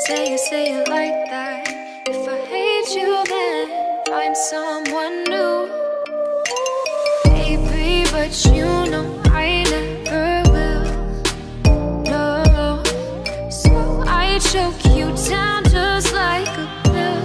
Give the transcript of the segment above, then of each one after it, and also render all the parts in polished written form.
say it like that. If I hate you, then find someone new. Baby, but you know I never will. No, so I choke you down just like a pill.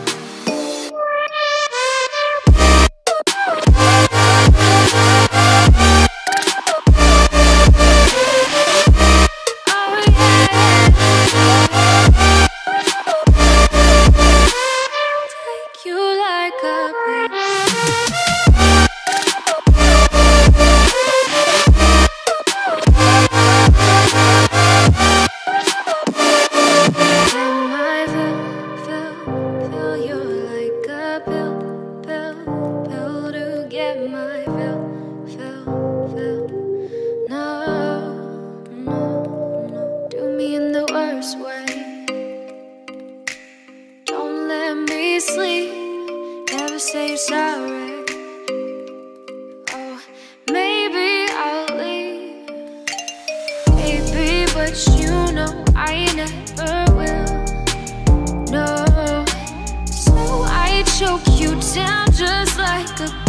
Sleep, never say you're sorry. Oh, maybe I'll leave, baby, but you know I never will. No, so I choke you down just like a